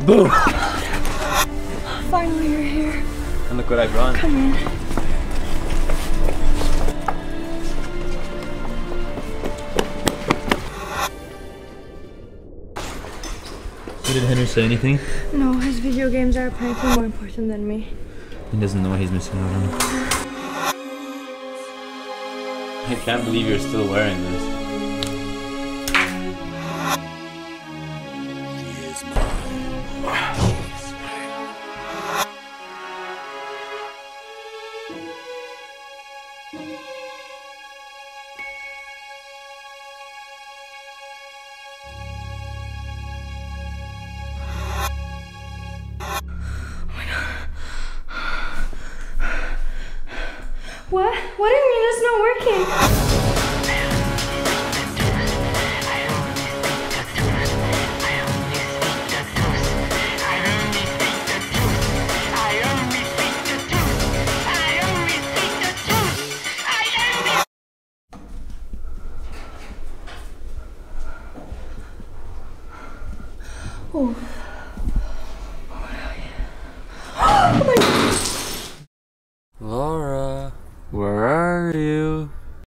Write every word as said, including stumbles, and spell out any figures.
Boom! Finally you're here. And look what I brought. Come in. Did Henry say anything? No, his video games are apparently more important than me. He doesn't know what he's missing out on. I can't believe you're still wearing this. She is mine. What? What do you mean it's not working? Oh. Oh my God. Laura, where are you?